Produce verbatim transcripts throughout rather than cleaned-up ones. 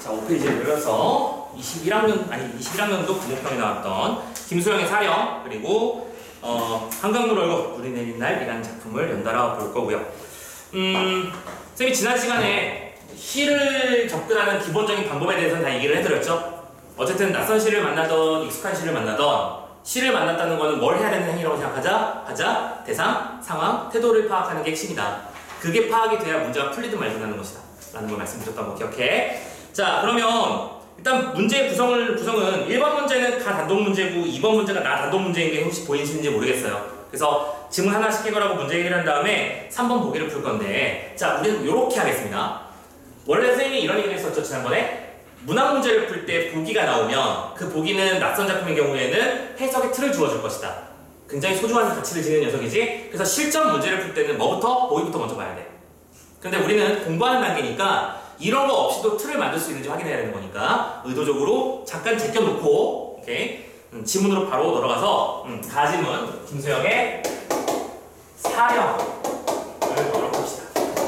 자, 오 페이지를 열어서 이십일 학년, 아니 이십일 학년도 부목평에 나왔던 김수영의 사령, 그리고 어, 한강물 얼굴 물이 내린 날이라는 작품을 연달아 볼 거고요. 음, 쌤이 지난 시간에 시를 접근하는 기본적인 방법에 대해서는 다 얘기를 해드렸죠. 어쨌든 낯선 시를 만나던 익숙한 시를 만나던 시를 만났다는 것은 뭘 해야 되는 행위라고 생각하자? 하자, 대상, 상황, 태도를 파악하는 게 핵심이다. 그게 파악이 돼야 문제가 풀리든 말든 하는 것이다 라는 걸 말씀드렸던 거 기억해. 자, 그러면 일단 문제의 구성을, 구성은 일 번 문제는 가 단독 문제고 이 번 문제가 나 단독 문제인 게 혹시 보이시는지 모르겠어요. 그래서 질문 하나씩 해결하고 문제 해결한 다음에 삼 번 보기를 풀 건데, 자, 우리는 이렇게 하겠습니다. 원래 선생님이 이런 얘기를 했었죠, 지난번에. 문학 문제를 풀 때 보기가 나오면 그 보기는 낯선 작품의 경우에는 해석의 틀을 주어줄 것이다. 굉장히 소중한 가치를 지닌 녀석이지. 그래서 실전 문제를 풀 때는 뭐부터? 보기부터 먼저 봐야 돼. 근데 우리는 공부하는 단계니까 이런 거 없이도 틀을 만들 수 있는지 확인해야 되는 거니까 의도적으로 잠깐 제껴놓고, 오케이? 음, 지문으로 바로 들어가서 음, 가지문 김수영의 사령을 보도록 합시다.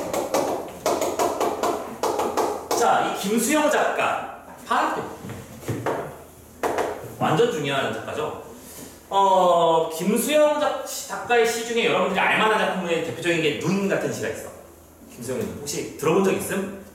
자, 이 김수영 작가, 한 완전 중요한 작가죠. 어, 김수영 작, 작가의 시 중에 여러분들이 알만한 작품의 대표적인 게 눈 같은 시가 있어. 김수영님 혹시 들어본 적 있음?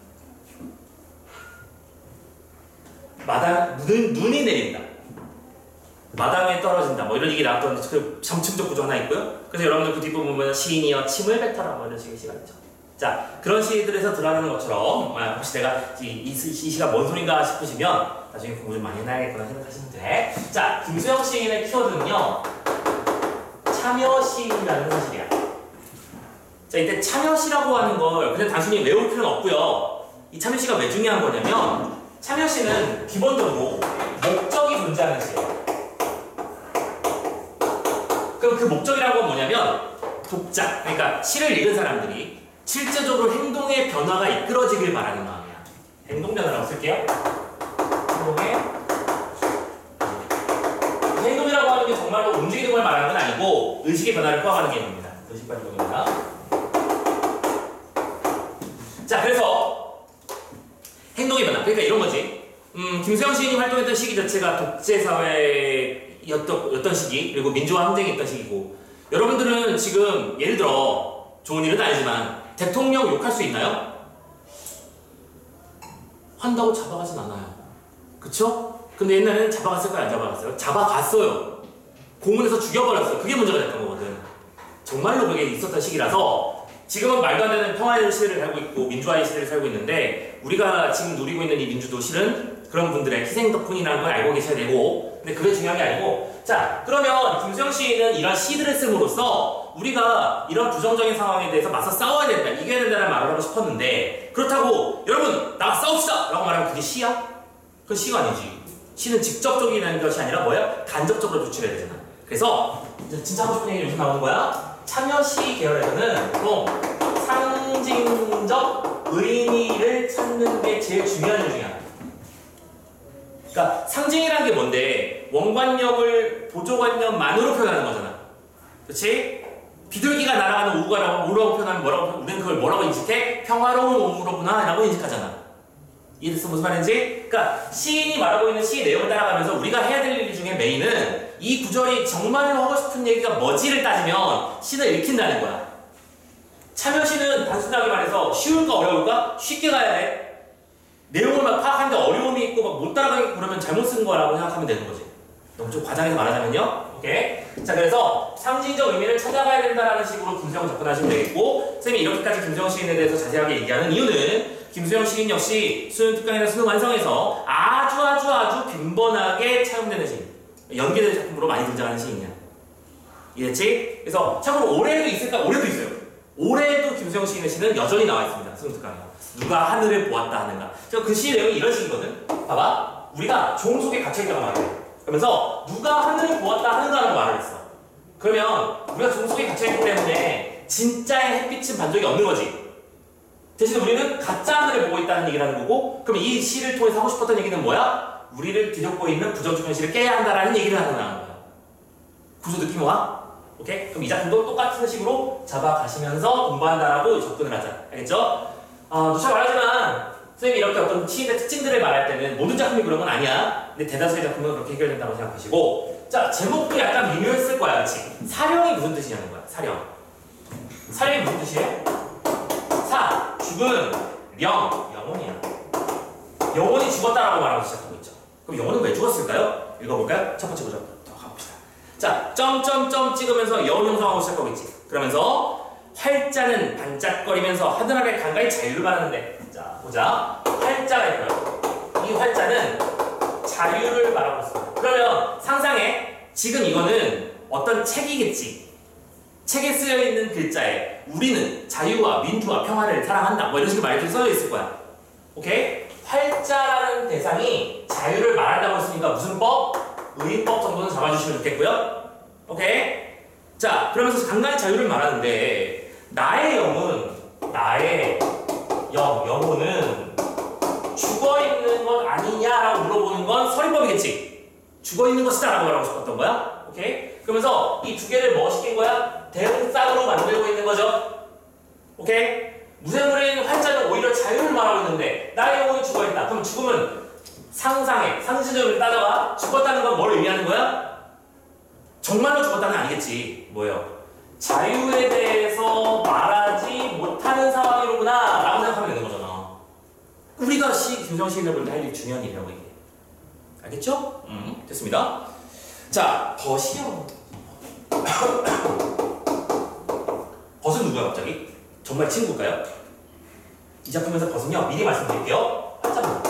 마당, 눈, 눈이 내린다. 마당에 떨어진다. 뭐 이런 얘기 나왔던 그 점층적 구조 하나 있고요. 그래서 여러분들 그 뒷부분 보면 시인이여 침을 뱉어라 뭐 이런 식의 시가 있죠. 자, 그런 시들에서 드러나는 것처럼 아, 혹시 내가 이, 이, 이 시가 뭔 소린가 싶으시면 나중에 공부 좀 많이 해놔야겠구나 생각하시면 돼. 자, 김수영 시인의 키워드는요, 참여시라는 사실이야. 자, 이때 참여시라고 하는 걸 그냥 단순히 외울 필요는 없고요. 이 참여시가 왜 중요한 거냐면 참여시는 기본적으로 목적이 존재하는 시예요. 그럼 그 목적이라고 하면 뭐냐면 독자, 그러니까 시를 읽은 사람들이 실제적으로 행동의 변화가 이끌어지길 바라는 마음이야. 행동 변화라고 쓸게요. 행동의 행동이라고 하는 게 정말로 움직이는 걸 말하는 건 아니고 의식의 변화를 포함하는 개념입니다. 의식 변화입니다. 자, 그래서 행동의 변화, 그러니까 이런 거지. 음, 김수영 시인이 활동했던 시기 자체가 독재사회였던 였던 시기, 그리고 민주화 항쟁이 있던 시기고, 여러분들은 지금 예를 들어 좋은 일은 아니지만 대통령 욕할 수 있나요? 한다고 잡아가진 않아요. 그쵸? 근데 옛날에는 잡아갔을까요? 안 잡아갔어요? 잡아갔어요. 고문해서 죽여버렸어요. 그게 문제가 됐던 거거든. 정말로 그게 있었던 시기라서 지금은 말도 안 되는 평화의 시대를 살고 있고 민주화의 시대를 살고 있는데, 우리가 지금 누리고 있는 이 민주도 실은 그런 분들의 희생 덕분이라는 걸 알고 계셔야 되고, 근데 그게 중요한 게 아니고, 자, 그러면 김수영 시인은 이런 시들을 쓴으로써 우리가 이런 부정적인 상황에 대해서 맞서 싸워야 된다, 이겨야 된다는 말을 하고 싶었는데, 그렇다고 여러분 나가 싸웁시다 라고 말하면 그게 시야? 그건 시가 아니지. 시는 직접적인 것이 아니라 뭐야? 간접적으로 조치해야 되잖아. 그래서 진짜 하고 싶은 얘기 요즘 나오는 거야. 참여시 계열에서는 또 상징적 의미를 찾는 게 제일 중요한 일 중에 하나. 그러니까 상징이라는 게 뭔데? 원관념을 보조관념만으로 표현하는 거잖아. 그렇지? 비둘기가 날아가는 오후가라고 오후라고 표현하면 뭐라고, 우리는 그걸 뭐라고 인식해? 평화로운 오후로구나 라고 인식하잖아. 이해됐어? 무슨 말인지? 그러니까 시인이 말하고 있는 시 내용을 따라가면서 우리가 해야 될 일 중에 메인은 이 구절이 정말로 하고 싶은 얘기가 뭐지를 따지면 시는 읽힌다는 거야. 참여시는 단순하게 말해서 쉬울까 어려울까? 쉽게 가야 돼. 내용을 막 파악하는데 어려움이 있고 막 못 따라가겠고 그러면 잘못 쓴 거라고 생각하면 되는 거지. 너무 좀 과장해서 말하자면요. 오케이? 자, 그래서 상징적 의미를 찾아가야 된다는 식으로 김수영 접근하시면 되겠고, 쌤이 이렇게까지 김수영 시인에 대해서 자세하게 얘기하는 이유는 김수영 시인 역시 수능 특강이나 수능 완성에서 아주 아주 아주 빈번하게 차용되는 시인, 연계된 작품으로 많이 등장하는 시인이야. 이해했지? 그래서 참고로 올해도 있을까? 올해도 있어요. 올해도 김수영 시인의 시는 여전히 나와 있습니다. 수능 특강에. 누가 하늘을 보았다 하는가. 그 시 내용이 이런 식이거든. 봐봐. 우리가 종 속에 갇혀있다고 말해. 그러면서 누가 하늘을 보았다 하는가라고 말을 했어. 그러면 우리가 종 속에 갇혀있기 때문에 진짜의 햇빛은 반 적이 없는 거지. 대신 우리는 가짜 하늘을 보고 있다는 얘기를 하는 거고, 그럼 이 시를 통해서 하고 싶었던 얘기는 뭐야? 우리를 뒤덮고 있는 부정적 현실을 깨야 한다라는 얘기를 하는 거야. 구조 느낌 와? 오케이? 그럼 이 작품도 똑같은 식으로 잡아가시면서 공부한다라고 접근을 하자. 알겠죠? 어, 누차 말하지만 선생님이 이렇게 어떤 시인의 특징들을 말할 때는 모든 작품이 그런 건 아니야. 근데 대다수의 작품은 그렇게 해결된다고 생각하시고, 자, 제목도 약간 미묘했을 거야, 그렇지? 사령이 무슨 뜻이냐는 거야, 사령. 사령이 무슨 뜻이에요? 사, 죽은, 령, 영혼이야. 영혼이 죽었다라고 말하고 시작하고 있죠. 그럼 영혼은 왜 죽었을까요? 읽어볼까요? 첫 번째 구절 더 가봅시다. 자, 점점점 찍으면서 여운 형성하고 시작하고 있지. 그러면서 활자는 반짝거리면서 하늘 아래 간간히 자유를 말하는데, 자, 보자. 활자가 있고요. 이 활자는 자유를 말하고 있습니다. 그러면 상상해. 지금 이거는 어떤 책이겠지. 책에 쓰여 있는 글자에 우리는 자유와 민주와 평화를 사랑한다. 뭐 이런 식의 말들이 써져 있을 거야. 오케이? 활자라는 대상이 자유를 말한다고 했으니까 무슨 법? 의법 정도는 잡아주시면 좋겠고요. 오케이? 자, 그러면서 간간히 자유를 말하는데 나의 영은 나의 영, 영혼은 죽어있는 것 아니냐라고 물어보는 건 서리법이겠지. 죽어있는 것이다 라고 말하고 싶었던 거야. 오케이? 그러면서 이 두 개를 뭐 시킨 거야? 대응쌍으로 만들고 있는 거죠. 오케이? 무생물인 활자는 오히려 자유를 말하고 있는데 나의 영혼이 죽어있다. 그럼 죽음은 상상해, 상시적으로 따져봐. 죽었다는 건 뭘 의미하는 거야? 정말로 죽었다는 아니겠지. 뭐예요? 자유에 대해서 말하지 못하는 상황이로구나 라고 생각하면 되는 거잖아. 우리가 시, 김성 시인을 볼 때 할 일이 중요한 일이라고 얘기해. 알겠죠? 음, 됐습니다. 자, 벗이요. 벗은 누구야 갑자기? 정말 친구일까요? 이 작품에서 벗은요, 미리 말씀드릴게요. 활자입니다.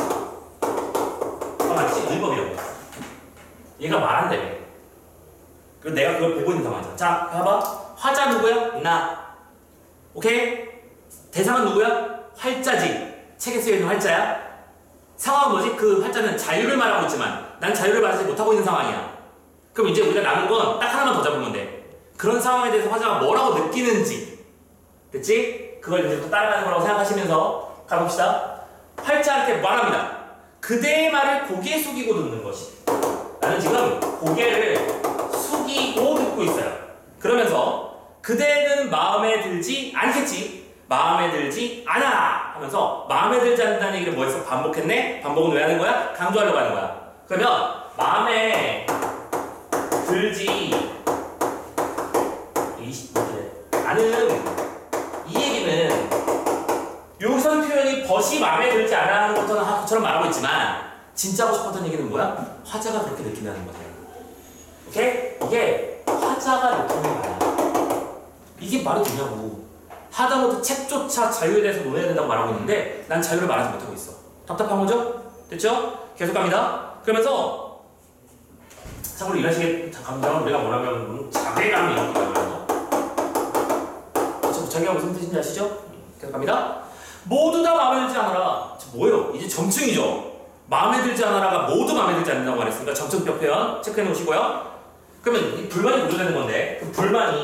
맞지? 의법이라고. 얘가 말한다며. 그리고 내가 그걸 보고 있는 상황이잖아. 자, 봐봐. 화자 누구야? 나. 오케이? 대상은 누구야? 활자지. 책에 쓰여있는 활자야. 상황은 뭐지? 그 활자는 자유를 말하고 있지만 난 자유를 말하지 못하고 있는 상황이야. 그럼 이제 우리가 남은 건 딱 하나만 더 잡으면 돼. 그런 상황에 대해서 화자가 뭐라고 느끼는지. 됐지? 그걸 이제부터 따라가는 거라고 생각하시면서 가봅시다. 활자한테 말합니다. 그대의 말을 고개 숙이고 듣는 것이. 나는 지금 고개를 숙이고 듣고 있어요. 그러면서 그대는 마음에 들지 않겠지. 마음에 들지 않아 하면서 마음에 들지 않는다는 얘기를 뭐해서 반복했네? 반복은 왜 하는 거야? 강조하려고 하는 거야. 그러면 마음에 들지 않은 이 얘기는 요선 표현이 벗이 마음에 들지 않아 하는 것처럼 말하고 있지만 진짜 하고 싶었던 얘기는 뭐야? 화자가 그렇게 느낀다는 거잖아. 오케이? 이게 화자가 느끼는 거야. 이게 말이 되냐고. 하다못해 책조차 자유에 대해서 논해야 된다고 말하고 있는데 난 자유를 말하지 못하고 있어. 답답한 거죠? 됐죠? 계속 갑니다. 그러면서 참고로 이런 식의 감정을 우리가 뭐라면 자괴감 이런 거 말하는 거. 그렇죠? 자기가 무슨 뜻인지 아시죠? 계속 갑니다. 모두 다 마음에 들지 않아라. 뭐예요? 이제 점층이죠. 마음에 들지 않아라가 모두 마음에 들지 않는다고 말했으니까 점층적 표현 체크해 놓으시고요. 그러면 이 불만이 구조되는 건데 그 불만이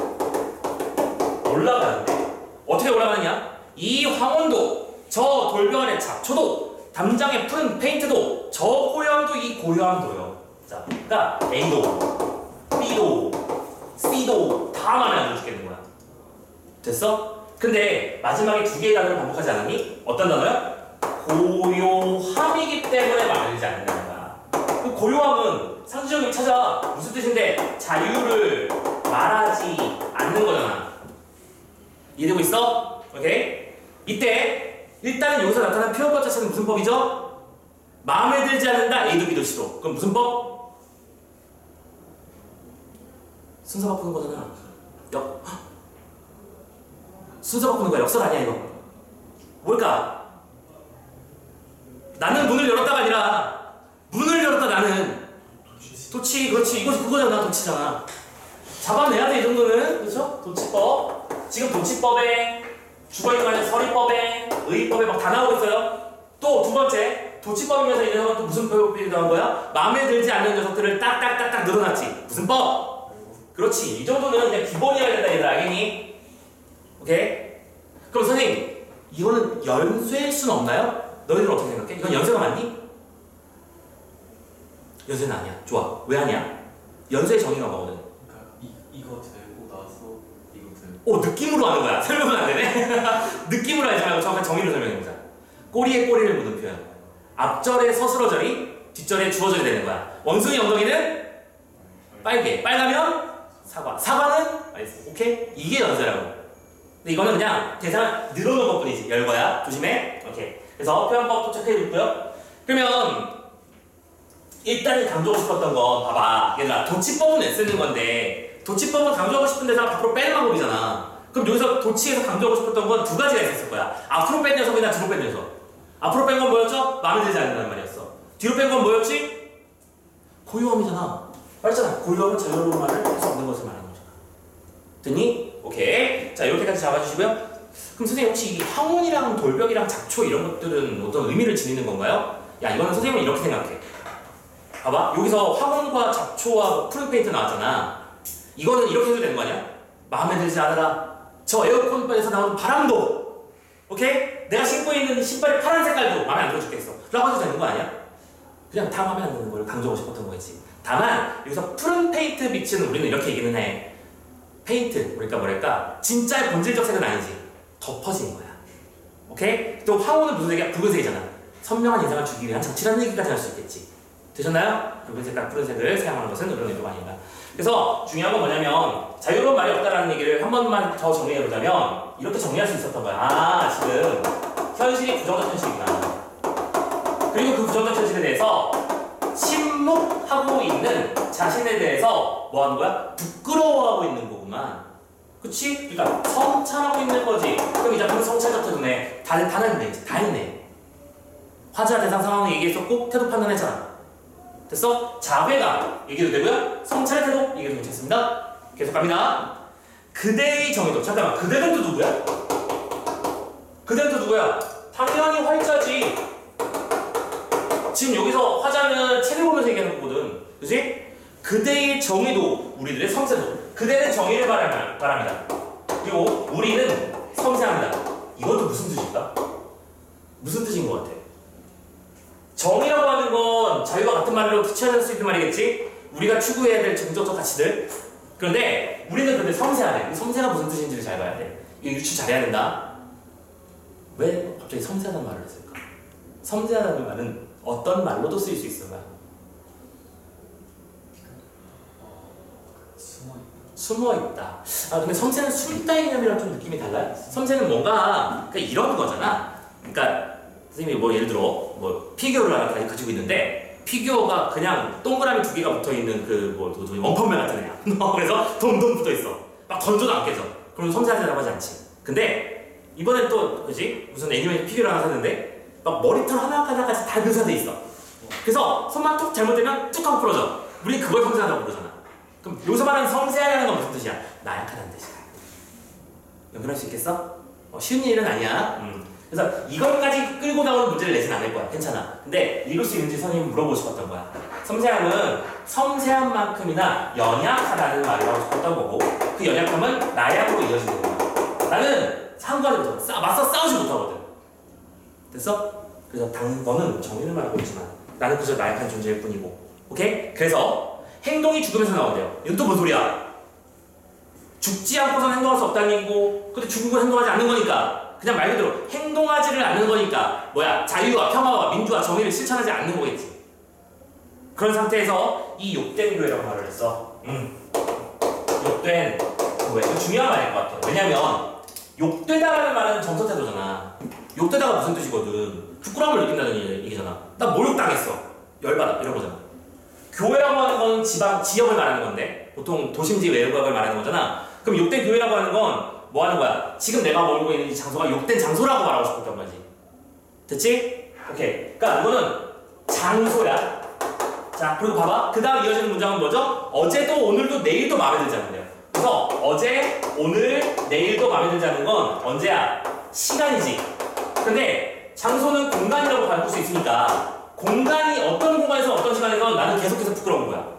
올라가는데 어떻게 올라가느냐? 이 황혼도 저 돌변의 잡초도 담장에 푸른 페인트도 저 고요함도 이 고요함도요. 자, 그러니까 A도 B도 C도 다 마음에 안 들어 죽겠는 거야. 됐어? 근데 마지막에 두 개의 단어를 반복하지 않았니? 어떤 단어야? 고요함이기 때문에 마음에 들지 않는다는 거야. 그 고요함은 상징적으로 찾아 무슨 뜻인데 자유를 말하지 않는 거잖아. 이해되고 있어? 오케이? 이때 일단은 여기서 나타난 표현법 자체는 무슨 법이죠? 마음에 들지 않는다 A도 B도 C도. 그럼 무슨 법? 순서 바꾸는 거잖아. 역 순서 바꾸는 거야. 역설 아니야 이거. 뭘까? 나는 문을 열었다가 아니라 문을 열었다 나는. 도치. 그렇지. 이거 그거잖아. 도치잖아. 잡아내야 돼 이 정도는. 그렇죠? 도치법. 지금 도치법에 죽어있는 말에 서리법에 의법에 막 다 나오고 있어요. 또 두 번째 도치법이면서 이 녀석은 또 무슨 법이 나온 거야? 마음에 들지 않는 녀석들을 딱딱딱딱 늘어놨지. 무슨 법? 그렇지. 이 정도는 그냥 기본이어야 된다 얘들 알겠니? 오케이? 그럼 선생님 이거는 연쇄일 수는 없나요? 너희들은 어떻게 생각해? 이건 연쇄가 맞니? 연쇄는 아니야. 좋아. 왜 아니야? 연쇄의 정의가 뭐거든? 그러니까 이, 이거 들고 나서 이거 들고 오, 느낌으로 하는 거야. 설명은 안 되네? 느낌으로 하지 말고 정확한 정의로 설명해보자. 꼬리에 꼬리를 묻은 표현. 앞절에 서술어절이 뒷절에 주어절이 되는 거야. 원숭이 엉덩이는 빨개. 빨가면 사과. 사과는 알겠어. 오케이? 이게 연세라고. 근데 이거는 그냥 대사 늘어놓은 것 뿐이지. 열거야. 조심해. 오케이. 그래서 표현법 체크해줬고요. 그러면 일단 강조하고 싶었던 건 봐봐. 얘들아 도치법은 왜 쓰는 건데 도치법은 강조하고 싶은 데서 앞으로 빼는 방법이잖아. 그럼 여기서 도치에서 강조하고 싶었던 건 두 가지가 있었을 거야. 앞으로 뺀 녀석이나 뒤로 뺀 녀석. 앞으로 뺀 건 뭐였죠? 마음에 들지 않는다는 말이었어. 뒤로 뺀 건 뭐였지? 고유함이잖아. 말했잖아. 고유함은 자유로운 말을 할 수 없는 것을 말하는 거잖아. 됐니? 오케이. 자 이렇게까지 잡아주시고요. 그럼 선생님 혹시 이 항원이랑 돌벽이랑 작초 이런 것들은 어떤 의미를 지니는 건가요? 야 이거는 선생님은 이렇게 생각해. 봐봐. 여기서 화분과 잡초와 푸른페인트 나왔잖아. 이거는 이렇게 해도 되는 거 아니야? 마음에 들지 않으라. 저 에어컨에서 나오는 바람도. 오케이? 내가 신고 있는 신발의 파란 색깔도 마음에 안 들어 죽겠어. 라고 해도 되는 거 아니야? 그냥 다 마음에 안 드는 걸 강조하고 싶었던 거겠지. 다만 여기서 푸른 페인트 빛은 우리는 이렇게 얘기는 해. 페인트, 그러니까 뭐랄까 진짜의 본질적 색은 아니지. 덮어진 거야. 오케이? 또 황호는 무슨 색이야? 붉은색이잖아. 선명한 인상을 주기 위한 장치라는 얘기까지 할 수 있겠지. 되셨나요? 붉은 색깔, 푸른색을 사용하는 것은 이런 의도가 아닌가. 그래서 중요한 건 뭐냐면 자유로운 말이 없다라는 얘기를 한 번만 더 정리해보자면 이렇게 정리할 수 있었던 거야. 아 지금 현실이 부정적 현실이구나. 그리고 그 부정적 현실에 대해서 침묵하고 있는 자신에 대해서 뭐 하는 거야? 부끄러워하고 있는 거구만. 그치? 그러니까 성찰하고 있는 거지. 그럼 이 작품은 성찰적 태도네. 다, 다 했네. 다 했네. 화자 대상 상황을 얘기했었고 태도 판단했잖아. 됐어? 자괴감 얘기도 되고요. 성찰의 태도 얘기도 괜찮습니다. 계속 갑니다. 그대의 정의도. 잠깐만. 그대는 또 누구야? 그대는 또 누구야? 당연히 활자지. 지금 여기서 화자는 책을 보면서 얘기하는 거거든. 그치? 그대의 정의도 우리들의 섬세도. 그대는 정의를 말합니다. 말합니다. 그리고 우리는 섬세합니다. 이것도 무슨 뜻일까? 무슨 뜻인 것 같아? 정의라고 하는 건 자유와 같은 말로 취할 수 있는 말이겠지? 우리가 추구해야 될 정적적 가치들. 그런데 우리는 근데 섬세하네. 섬세가 무슨 뜻인지를 잘 봐야 돼. 이거 유추 잘해야 된다. 왜 갑자기 섬세하다는 말을 했을까? 섬세하다는 말은 어떤 말로도 쓰일 수 있어요. 숨어 있다. 아 근데 섬세는 숨있다 개념이랑 좀 느낌이 달라요. 섬세는 뭔가 그러니까 이런 거잖아. 그러니까 선생님이 뭐 예를 들어 뭐 피규어를 하나 가지고 있는데 피규어가 그냥 동그라미 두 개가 붙어 있는 그뭐 원펀맨 같은 애야. 그래서 돔돔 붙어 있어. 막 던져도 안 깨져. 그럼 섬세하다고 하지 않지. 근데 이번엔 또 그지 무슨 애니메이션 피규어를 하나 샀는데 막 머리털 하나하나까지 다 묘사돼 있어. 그래서 손만 툭 잘못되면 뚝 하고 부러져. 우리 그걸 섬세하다고 부르잖아. 그럼 여기서 말하는 섬세하다는 건 무슨 뜻이야? 나약하다는 뜻이야. 연결할 수 있겠어? 어, 쉬운 일은 아니야. 음. 그래서 이것까지 끌고 나오는 문제를 내진 않을 거야. 괜찮아. 근데 읽을 수 있는지 선생님이 물어보고 싶었던 거야. 섬세함은 섬세한 만큼이나 연약하다는 말이라고 싶었던 거고 그 연약함은 나약으로 이어지는 거야. 나는 상관이 못해. 싸, 맞서 싸우지 못하거든. 됐어? 그래서 당, 너는 정의를 말하고 있지만 나는 그저 나약한 존재일 뿐이고. 오케이? 그래서 행동이 죽으면서 나온대요. 이건 또 뭔 소리야? 죽지 않고선 행동할 수 없다는 얘기고 근데 죽은 건 행동하지 않는 거니까 그냥 말 그대로 행동하지를 않는 거니까 뭐야? 자유와 평화와 민주와 정의를 실천하지 않는 거겠지. 그런 상태에서 이 욕된 교회라고 말을 했어. 음. 욕된 교회. 이거 중요한 말일 것 같아. 왜냐면 욕되다라는 말은 정서태도잖아. 욕되다가 무슨 뜻이거든. 부끄러움을 느낀다는 얘기잖아. 나 모욕당했어. 열받아. 이런 거잖아. 교회라고 하는 건 지방, 지역을 말하는 건데 보통 도심지 외곽을 말하는 거잖아. 그럼 욕된 교회라고 하는 건 뭐 하는 거야? 지금 내가 머물고 있는 이 장소가 욕된 장소라고 말하고 싶었던 거지. 됐지? 오케이. 그러니까 이거는 장소야. 자, 그리고 봐봐. 그 다음 이어지는 문장은 뭐죠? 어제도 오늘도 내일도 마음에 들지 않는데요. 그래서 어제, 오늘, 내일도 마음에 들지 않는 건 언제야? 시간이지. 근데 장소는 공간이라고 바꿀 수 있으니까 공간이 어떤 공간에서 어떤 시간에서 나는 계속해서 부끄러운 거야.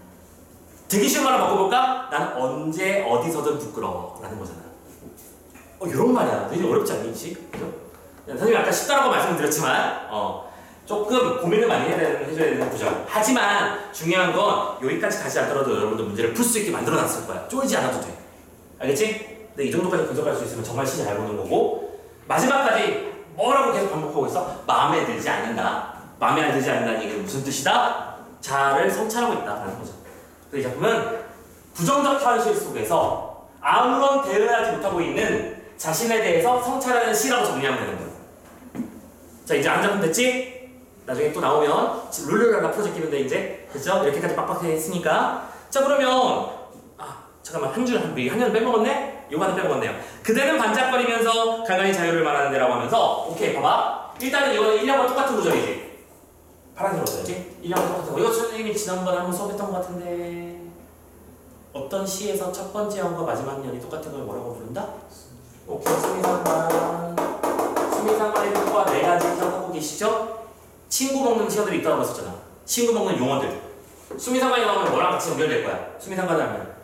되게 쉬운 말로 바꿔볼까? 나는 언제 어디서든 부끄러워 라는 거잖아. 어 이런 말이야. 되게 어렵지 않니? 그죠? 선생님이 아까 쉽다라고 말씀드렸지만 어 조금 고민을 많이 해야 되는, 해줘야 되는 구절. 하지만 중요한 건 여기까지 가지 않더라도 여러분들 문제를 풀 수 있게 만들어놨을 거야. 쫄지 않아도 돼. 알겠지? 근데 이 정도까지 분석할 수 있으면 정말 시잘 보는 거고 마지막까지 뭐라고 계속 반복하고 있어? 마음에 들지 않는다. 마음에 들지 않는다는 얘기는 무슨 뜻이다? 자아를 성찰하고 있다라는 거죠. 그래서 이 작품은 부정적 현실 속에서 아무런 대응하지 못하고 있는 자신에 대해서 성찰하는 시라고 정리하면 되는 거예요. 자, 이제 한 작품 됐지? 나중에 또 나오면 룰루랄라 프로젝트인데 이제 그죠? 이렇게까지 빡빡하게 했으니까 자 그러면 아 잠깐만 한 줄 한 한 년 빼먹었네? 요거 하나 빼먹었네요. 그대는 반짝거리면서 간간히 자유를 말하는 데라고 하면서 오케이 봐봐 일단은 이거는 일 년과 똑같은 구절이지 파란색으로 써야지 일 년과 똑같은 거 이거 선생님이 지난번에 한번 수업했던 것 같은데 어떤 시에서 첫 번째 연과 마지막 연이 똑같은 걸 뭐라고 부른다? 오케이 수미상관 수미상관의 뜻과 네 가지 기억하고 계시죠? 친구 먹는 시어들이 있다고 했었잖아. 친구 먹는 용어들. 수미상관이 나오면 뭐랑 같이 연결될 거야? 수미상관을 하면.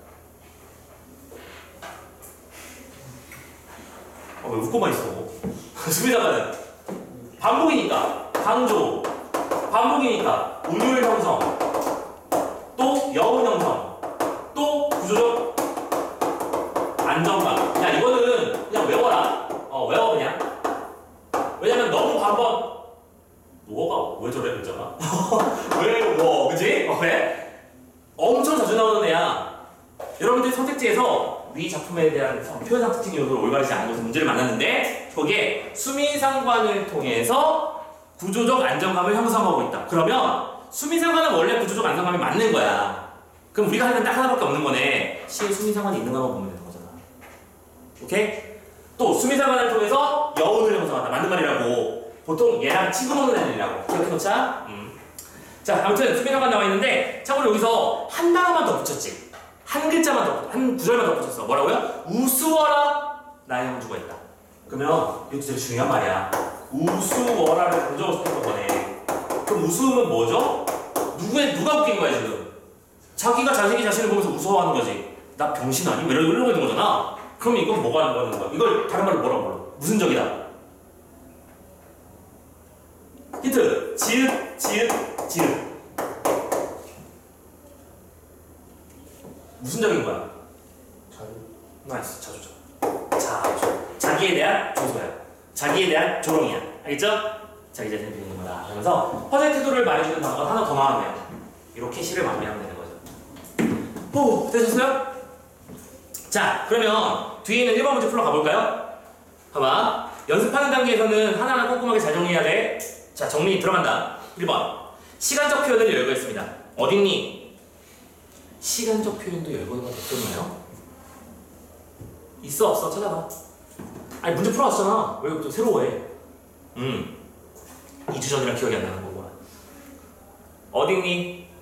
어, 왜 웃고만 있어? 수미상관은 반복이니까 강조, 반복이니까 운율 형성, 또 여운 형성, 또 구조적 안정감. 야 이거는 그냥 외워라. 어 외워 그냥. 왜냐면 너무 반복. 뭐가 왜 저래 그랬잖아. 왜 뭐, 그지? 어, 그래? 엄청 자주 나오는 애야. 여러분들이 선택지에서 위 작품에 대한 표현상 특징 요소를 올바르지 않은 것을 문제를 만났는데 거기에 수미상관을 통해서 구조적 안정감을 형성하고 있다. 그러면 수미상관은 원래 구조적 안정감이 맞는 거야. 그럼 우리가 하는 건 딱 하나밖에 없는 거네. 시에 수미상관이 있는 것만 보면 되는 거잖아. 오케이? 또 수미상관을 통해서 여운을 형성한다. 맞는 말이라고. 보통 얘랑 친구 먹는 애들이라고 기억해놓자. 음. 자 아무튼 수미상관 나와 있는데 참고로 여기서 한 단어만 더 붙였지. 한 글자만 더, 한 구절만 더 붙였어. 뭐라고요? 우스워라 나의 형주가 있다. 그러면 이거 되게 중요한 말이야. 우스워라를 강조하고 싶은 거네. 그럼 우스움은 뭐죠? 누구의 누가 웃긴 거야 지금? 자기가 자식이 자신을 보면서 무서워하는 거지. 나 병신 아니? 뭐 이러고 있는 거잖아. 그럼 이건 뭐가 하는 거야? 이걸 다른 말로 뭐라고 불러? 무슨 적이다? 힌트! 지읒, 지읒, 지읒. 무슨 적인 거야? 자유. 나이스, 자주죠. 자주. 자기에 대한 조소야. 자기에 대한 조롱이야. 알겠죠? 자기 자신을 비우는 거다. 그러면서 허세 태도를 말해주는 단어가 하나 더 나왔네요. 이렇게 시를 마무리하면 되는 거죠. 오, 되셨어요? 자, 그러면 뒤에 있는 일 번 문제 풀러 가볼까요? 봐봐. 연습하는 단계에서는 하나하나 꼼꼼하게 잘 정리해야 돼. 자, 정리 들어간다. 일 번. 시간적 표현을 열거했습니다. 어딨니? 시간적 표현도 열거가 됐었나요? 있어, 없어? 찾아봐. 아니, 문제 풀어왔잖아. 왜 또 새로워해? 음. 이 주 전이랑 기억이 안 나는 거구나. 어딨니?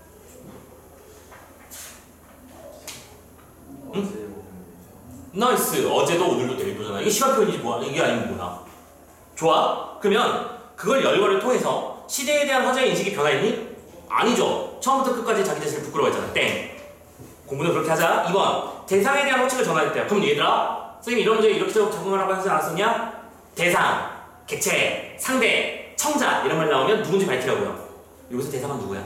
응? 나이스. 어제도 오늘도 내일도잖아. 이게 시간 표현이지 뭐야? 이게 아니면 뭐야? 좋아. 그러면 그걸 열거를 통해서 시대에 대한 화자의 인식이 변화했니? 아니죠. 처음부터 끝까지 자기 자신을 부끄러워했잖아. 땡. 공부는 그렇게 하자. 이 번. 대상에 대한 호칭을 정할때요. 그럼 얘들아, 선생님 이런 문제 이렇게 적응하라고 하지 않았었냐? 대상, 객체, 상대, 청자 이런 말 나오면 누군지 밝히라고요. 여기서 대상은 누구야?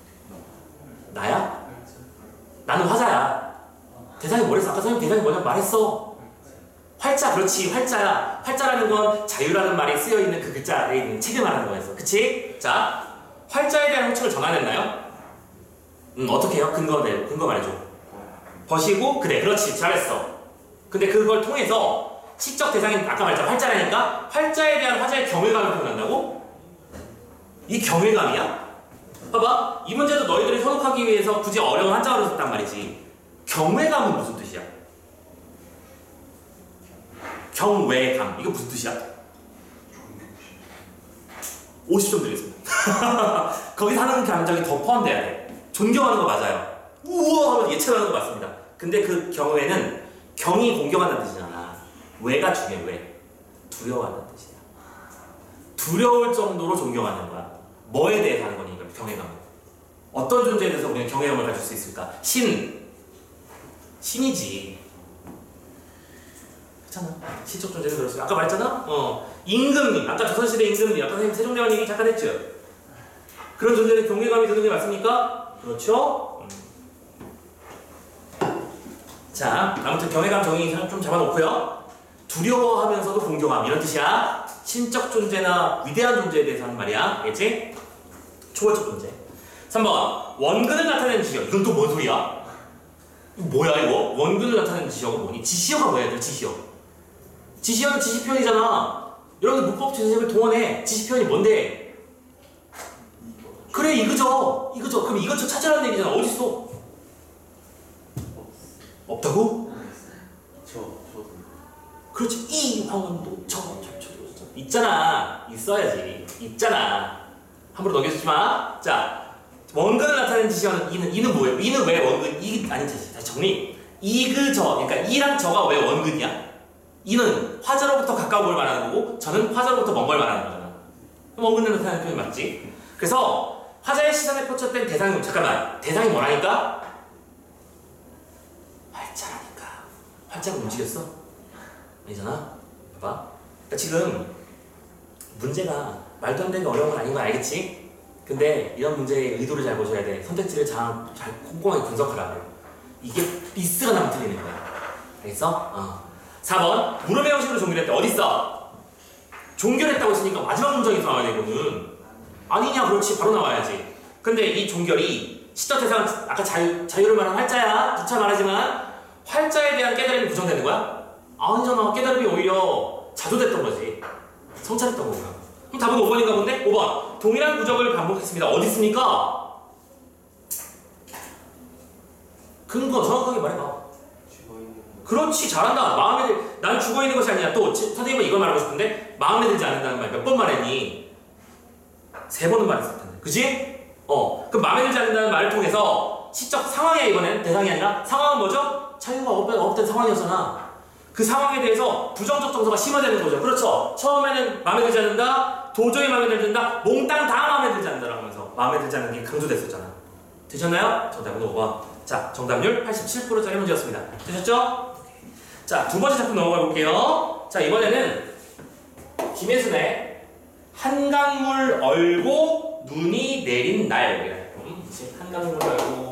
나야? 나는 화자야. 대상이 뭐랬어? 아까 선생님 대상이 뭐냐고 말했어. 활자, 그렇지. 활자야. 활자라는 건 자유라는 말이 쓰여있는 그 글자에 있는 책을 말하는 거였어. 그치? 자, 활자에 대한 호칭을 정해냈나요? 음, 어떻게 해요? 근거, 네, 근거 말해줘. 버시고, 그래, 그렇지. 잘했어. 근데 그걸 통해서 시적 대상이 아까 말했잖아. 활자라니까 활자에 대한 화자의 경외감을 표현한다고? 이 경외감이야? 봐봐. 이 문제도 너희들이 선택하기 위해서 굳이 어려운 한자어를 썼단 말이지. 경외감은 무슨 뜻이야? 경외감. 이거 무슨 뜻이야? 오십 점 드리겠습니다. 거기서 하는 감정이 더 포함돼야 돼. 존경하는 거 맞아요. 우와 하면 예측하는 거 맞습니다. 근데 그 경외는 경이 공경한다는 뜻이잖아. 왜가 중요해. 왜? 두려워한다는 뜻이야. 두려울 정도로 존경하는 거야. 뭐에 대해서 하는 거니까 경외감은. 어떤 존재에 대해서 우리는 경외감을 가질 수 있을까? 신. 신이지. 그렇잖아. 시적 존재를 들었어요. 아까 말했잖아? 어. 임금님. 아까 조선시대 임금님. 아까 선생님 세종대왕 얘기 잠깐 했죠? 그런 존재는 경외감이 드는 게 맞습니까? 그렇죠? 음. 자, 아무튼 경외감 정의 좀 잡아놓고요. 두려워하면서도 공경함. 이런 뜻이야. 신적 존재나 위대한 존재에 대해서 하는 말이야. 알겠지? 초월적 존재. 삼 번 원근을 나타내는 지시어. 이건 또 뭔 소리야? 이거 뭐야 이거? 원근을 나타내는 지시어가 뭐니? 지시어가 뭐야 얘들 지시어. 지시어는 지시표현이잖아. 여러분들 문법 전체를 동원해. 지시표현이 뭔데? 그래 이거죠. 이거죠. 그럼 이거죠 찾으라는 얘기잖아. 어딨어? 없다고? 저 저도 그렇지. 이 황원도 저, 저, 저, 저, 저. 있잖아. 있어야지. 있잖아. 함부로 넘겨주지 마. 자, 원근을 나타내는 지시어는 이는 이는 뭐예요? 이는 왜 원근? 이 아니 다시 다시 정리. 이그 저 그러니까 이랑 저가 왜 원근이야? 이는 화자로부터 가까운 걸 말하는 거고 저는 화자로부터 먼 걸 말하는 거잖아. 원근을 나타내는 표현 맞지? 그래서 화자의 시선에 꽂혔던 대상이 잠깐만 대상이 뭐라니까? 활자라니까. 활자가 움직였어? 아니잖아. 봐봐. 그러니까 지금 문제가 말도 안 되는 어려운 건 아닌 거 알겠지? 근데 이런 문제의 의도를 잘 보셔야 돼. 선택지를 잘, 잘 꼼꼼하게 분석하라고. 이게 미스가 나면 틀리는 거야. 알겠어? 어. 사 번 물음의 형식으로 종결했대. 어딨어? 종결했다고 했으니까 마지막 문장에서 나와야 되거든. 아니냐 그렇지 바로 나와야지. 근데 이 종결이 시적 대상 아까 자유, 자유를 말한 활자야. 누차 말하지만 활자에 대한 깨달음이 부정되는 거야? 아니잖아. 깨달음이 오히려 자조됐던 거지. 성찰했던 거구나. 그럼 답은 오 번인가 본데? 오 번 동일한 구적을 반복했습니다. 어디 있습니까? 근거 정확하게 말해봐. 죽어있는 거 그렇지 잘한다. 마음에 들... 난 죽어있는 것이 아니야. 또 지, 선생님은 이걸 말하고 싶은데 마음에 들지 않는다는 말 몇 번 말했니? 세 번은 말했을 텐데 그치? 어 그럼 마음에 들지 않는다는 말을 통해서 시적 상황이야. 이번엔 대상이 아니라 상황은 뭐죠? 자유가 없, 없던 상황이었잖아. 그 상황에 대해서 부정적 정서가 심화되는 거죠. 그렇죠? 처음에는 마음에 들지 않는다, 도저히 마음에 들지 않는다, 몽땅 다 마음에 들지 않는다라고 하면서 마음에 들지 않는 게 강조됐었잖아. 되셨나요? 정답은 오 번. 자, 정답률 팔십칠 퍼센트짜리 문제였습니다. 되셨죠? 자, 두 번째 작품 넘어가 볼게요. 자, 이번에는 김혜순의 한강물 얼고 눈이 내린 날. 음, 한강물 얼고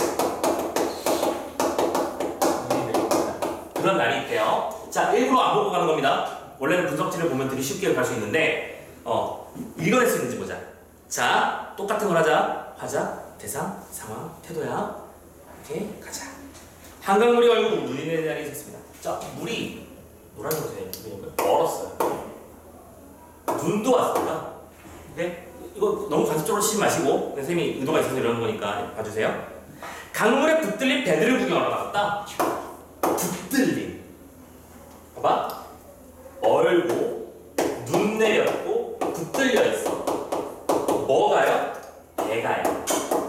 그런 날이 있대요. 자, 일부러 안 보고 가는 겁니다. 원래는 분석지를 보면 되게 쉽게 갈 수 있는데 어, 읽어낼 수 있는지 보자. 자, 똑같은 걸 하자. 화자, 대상, 상황, 태도야. 이렇게 가자. 한강물이 얼고 눈이 내린 날이 있었습니다. 자, 물이 노란 거세요. 얼었어요. 눈도 왔습니다. 네? 이거 너무 간접적으로 치지 마시고 선생님이 의도가 있어서 이러는 거니까 봐주세요. 강물에 붙들린 배들을 구경하러 나갔다. 붙들림. 봐봐. 얼고 눈 내렸고 붙들려 있어. 뭐가요? 배가요.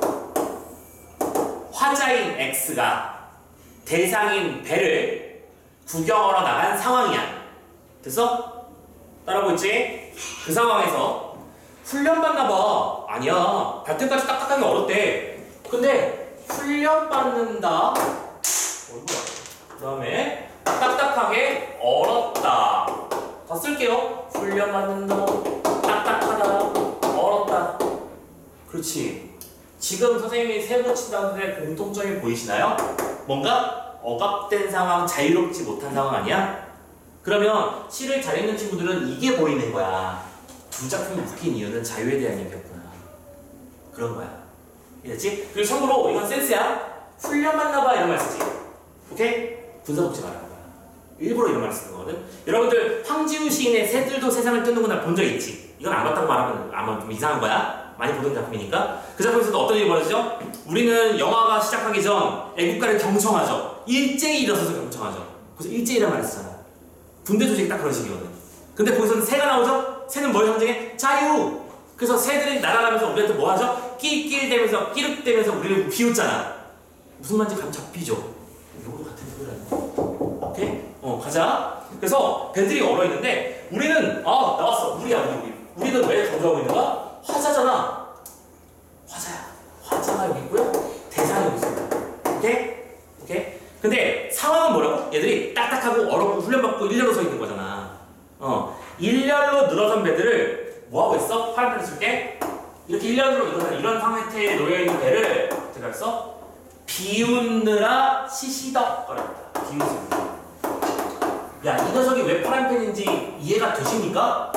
화자인 X가 대상인 배를 구경하러 나간 상황이야. 됐어? 따라하고 있지? 그 상황에서 훈련받나 봐. 아니야. 발등까지 딱딱하게 얼었대. 근데 훈련받는다. 어이구야. 그 다음에 딱딱하게 얼었다. 더 쓸게요. 훈련받는다. 딱딱하다. 얼었다. 그렇지. 지금 선생님이 세 붙인다는데 공통점이 보이시나요? 뭔가 억압된 상황, 자유롭지 못한 상황 아니야? 그러면 시를 잘 읽는 친구들은 이게 보이는 거야. 두 작품이 묶인 이유는 자유에 대한 얘기였구나. 그런 거야. 이해됐지? 그리고 참고로 이건 센스야. 훈련받나봐 이런 말 쓰지. 오케이? 분석 없지 말라는 거야. 일부러 이런 말 쓰는 거거든. 여러분들 황지우 시인의 새들도 세상을 뜨는구나 본 적 있지? 이건 안 봤다고 말하면 아마 좀 이상한 거야. 많이 보던 작품이니까. 그 작품에서도 어떤 일이 벌어지죠? 우리는 영화가 시작하기 전 애국가를 경청하죠. 일제히 일어서서 경청하죠. 그래서 일제히란 말을 쓰잖아. 군대 조직이 딱 그런 식이거든. 근데 거기서는 새가 나오죠? 새는 뭘 상징해? 자유! 그래서 새들이 날아가면서 우리한테 뭐 하죠? 낄낄대면서 끼륵대면서 우리를 비웃잖아. 무슨 말인지 감 잡히죠? 이거도 같은 소리라는 오케이? 어, 가자. 그래서 배들이 얼어있는데 우리는 아 나왔어. 우리야 우리 우리. 우리는 왜 강조하고 있는 거야? 화자잖아. 화자야. 화자가 여기 있고요. 대상이 여기 있습니다. 오케이? 오케이? 근데 상황은 뭐라고? 얘들이 딱딱하고 얼었고 훈련받고 일렬로 서 있는 거잖아. 어, 일렬로 늘어선 배들을 뭐하고 있어? 파란펜을 쓸게. 이렇게 일렬로 늘어선 이런 상태에 놓여있는 배를 어떻게 했어? 비웃느라 시시덕거렸다. 비웃습니다. 야, 이 녀석이 왜 파란펜인지 이해가 되십니까?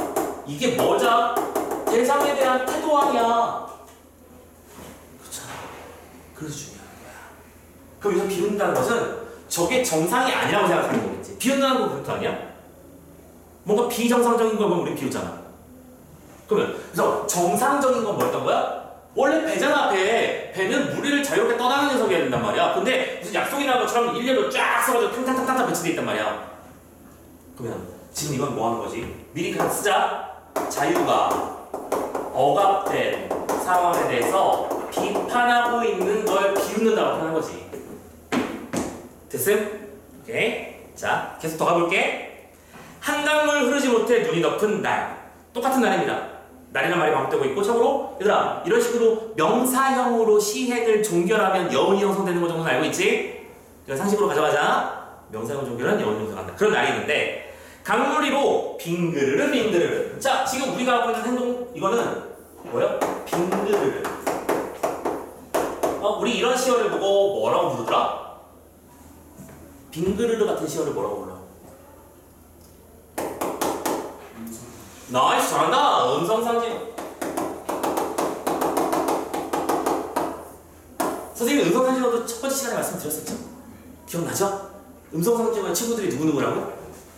이게 뭐자? 대상에 대한 태도 아니야. 그렇잖아. 그래서 중요한 거야. 그럼 여기서 비운다는 것은 저게 정상이 아니라고 생각하는 거겠지. 비운다는 건 그것도 아니야? 뭔가 비정상적인 걸 보면 우리 비우잖아. 그러면 그래서 정상적인 건 뭐였던 거야? 원래 배잖아. 배. 배는 무리를 자유롭게 떠나는 녀석이어야 된단 말이야. 근데 무슨 약속이나 것처럼 일렬로 쫙 서가지고 탕탕탕탕 배치돼 있단 말이야. 그러면 지금 이건 뭐 하는 거지? 미리 그냥 쓰자. 자유가 억압된 상황에 대해서 비판하고 있는 걸 비웃는다고 하는 거지. 됐음? 오케이. 자, 계속 더 가볼게. 한강물 흐르지 못해 눈이 덮은 날. 똑같은 날입니다. 날이란 말이 반복되고 있고, 참고로 얘들아 이런 식으로 명사형으로 시행을 종결하면 여운이 형성되는 거 정도는 알고 있지? 그러니까 상식으로 가져가자. 명사형 종결은 여운이 형성한다. 그런 날이 있는데 강물이로 빙그르르 빙그르르. 자, 지금 우리가 하고 있는 행동 이거는 뭐야? 빙그르르. 어, 우리 이런 시어를 보고 뭐라고 부르더라? 빙그르르 같은 시어를 뭐라고 불러? 나이스, 잘한다. 음성상징. 선생님이 음성상징어도 첫 번째 시간에 말씀드렸었죠? 기억나죠? 음성상징어의 친구들이 누구누구라고?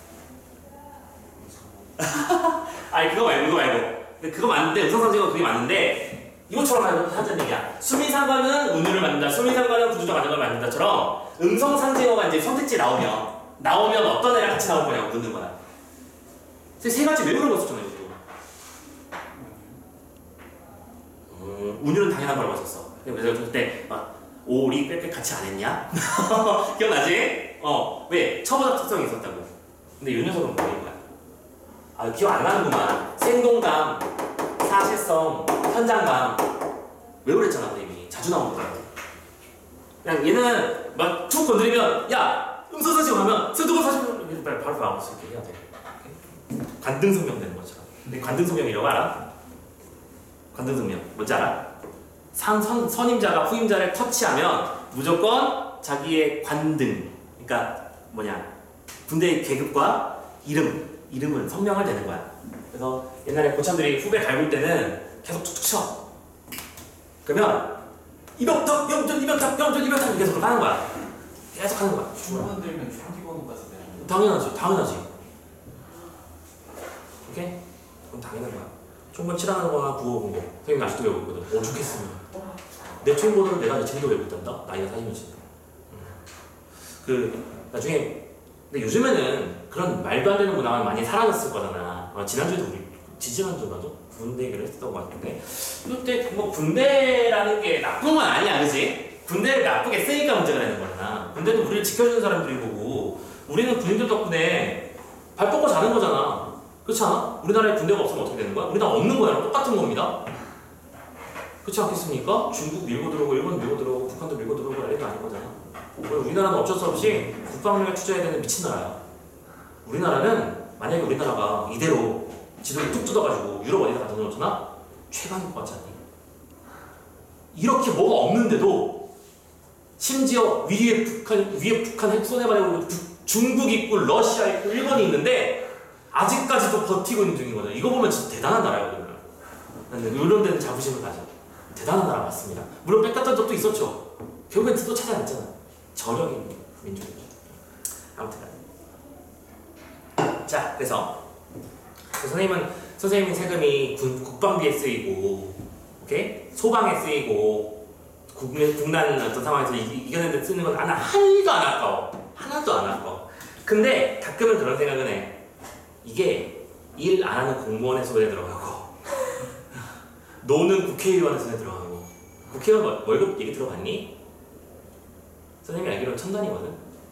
아니 그거 말고 그거 말고 근데 그거 맞는데 음성상징어 그게 맞는데 이것처럼 하자는 얘기야. 수미상관은 운율을 만든다, 수미상관은 구조적 안정을 만든다처럼 음성상징어가 이제 선택지에 나오면 나오면 어떤 애랑 같이 나올 거냐고 묻는 거야. 세 가지 왜 그런 거 썼잖아요. 음, 운율은 당연한 거라고 했었어. 그래서 그때 막 오리 빽빽 같이 안 했냐? 기억나지? 어, 왜? 처보적 특성이 있었다고. 근데 이 녀석은 뭐인 거야? 아, 기억 안 나는구만. 생동감, 사실성, 현장감. 왜 그랬잖아, 선생님이. 자주 나온 거잖아. 그냥 얘는 막 툭 건드리면 야! 음소사실 하면 쓰두고 사실 바로 바로 나올 수 있게 해야 돼. 관등성명 되는 것처럼. 근데 관등성명이라고 알아? 관등성명 뭔지 알아? 상, 선, 선임자가 후임자를 터치하면 무조건 자기의 관등, 그러니까 뭐냐 군대의 계급과 이름, 이름은 성명을 내는 거야. 그래서 옛날에 고참들이 후배 갈굴 때는 계속 툭툭 쳐. 그러면 이병탁, 영전, 이병탁, 영전, 이병탁 계속 하는 거야. 계속 하는 거야. 중간 들면 총기번호 가서 되는 당연하지, 당연하지. 오케이? 그럼 당연한 거야. 총번 칠하는 거나 구호공고. 선생님 아직도 외우고 있거든. 어, 좋겠으면. 내 총번호를 내가 내 책임도 외우고 있단다? 나이가 사십이면 진짜. 그, 나중에, 근데 요즘에는 그런 말도 안 되는 문화가 많이 사라졌을 거잖아. 어, 지난주에도 우리, 지지난주가도 군대 얘기를 했었던 것 같은데. 그때 뭐 군대라는 게 나쁜 건 아니야, 그지? 군대를 나쁘게 쓰니까 문제가 되는 거잖아. 군대는 우리를 지켜주는 사람들이 보고, 우리는 군인들 덕분에 발 뻗고 자는 거잖아. 그렇지 않아? 우리나라에 군대가 없으면 어떻게 되는 거야? 우리나라 없는 거야. 똑같은 겁니다. 그렇지 않겠습니까? 중국 밀고 들어오고 일본 밀고 들어오고 북한도 밀고 들어오고 난리가 아닌 거잖아. 우리나라는 어쩔 수 없이 국방력에 투자해야 되는 미친 나라야. 우리나라는 만약에 우리나라가 이대로 지도를 뚝 뜯어가지고 유럽 어디다 갖다 놓잖아? 최강일 것 같지 않니? 이렇게 뭐가 없는데도 심지어 위에 북한, 위에 북한 핵 쏘내버리고 중국 있고 러시아 있고 일본이 있는데 아직까지도 버티고 있는 중인 거죠. 이거 보면 진짜 대단한 나라예요. 나는 이런 데는 자부심을 가져. 대단한 나라 맞습니다. 물론 뺏겼던 적도 있었죠. 결국엔 또 찾아냈잖아. 저력인 민족이죠. 아무튼. 자, 그래서 선생님은 선생님 세금이 군, 국방비에 쓰이고, 오케이? 소방에 쓰이고, 국내, 국난 어떤 상황에서 이겨낸 데 쓰는 건 하나, 하나도 안 아까워. 하나도 안 아까워. 근데 가끔은 그런 생각은 해. 이게 일 안 하는 공무원의 손에 들어가고 노는 국회의원의 손에 들어가고 국회의원 월급 얘기 들어봤니? 선생님이 알기로는 천단이거든?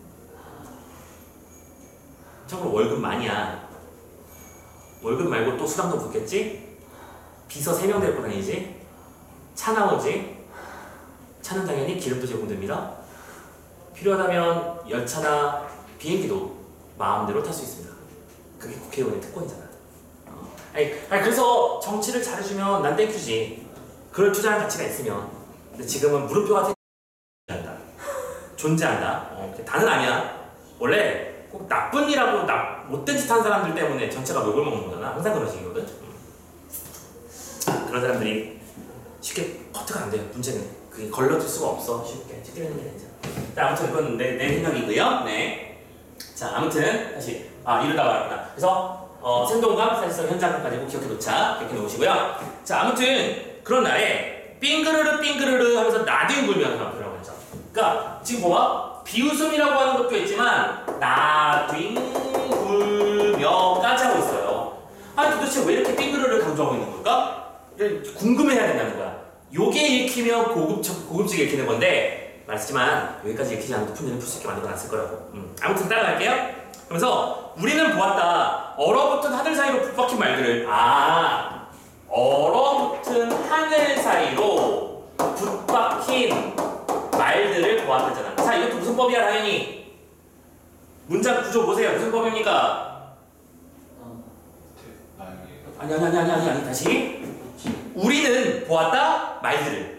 참고로 월급 많이야. 월급 말고 또 수당도 붙겠지? 비서 세 명 데리고 다니지? 차 나오지? 차는 당연히 기름도 제공됩니다. 필요하다면 열차나 비행기도 마음대로 탈 수 있습니다. 그게 국회의원의 특권이잖아. 어. 아니, 아니, 그래서 정치를 잘해주면 난 땡큐지. 그걸 투자할 가치가 있으면. 근데 지금은 물음표가 존재한다. 존재한다. 어, 다는 아니야. 원래 꼭 나쁜 일하고 나, 못된 짓 한 사람들 때문에 전체가 욕을 먹는 거잖아. 항상 그런 식이거든. 그런 사람들이 쉽게 커트가 안 돼요. 문제는 그게 걸러질 수가 없어. 쉽게 찍히는 게 아니죠. 자, 아무튼 그건 내, 내 생각이고요. 네. 자, 아무튼 다시 아 이러다 말았구나. 그래서 어, 생동감, 사실상 현장감까지 꼭 기억해 놓자. 기억해 놓으시고요. 자, 아무튼 그런 날에 삥그르르 삥그르르 하면서 나뒹굴며 표현하고 있죠. 그러니까 지금 봐봐. 비웃음이라고 하는 것도 있지만 나뒹굴며까지 하고 있어요. 아니 도대체 왜 이렇게 삥그르르 강조하고 있는 걸까? 궁금해해야 된다는 거야. 요게 읽히면 고급적, 고급지게 읽히는 건데 말했지만 여기까지 읽히지 않아도 푼일은 풀 수 있게 만들어놨을 거라고. 음. 아무튼 따라갈게요. 그러면서 우리는 보았다. 얼어붙은 하늘 사이로 붙박힌 말들을 아 얼어붙은 하늘 사이로 붙박힌 말들을 보았다잖아. 자, 이것도 무슨 법이야, 당연히. 문장 구조 보세요. 무슨 법입니까? 아니, 아니, 아니, 아니, 아니, 아니, 다시. 우리는 보았다, 말들을.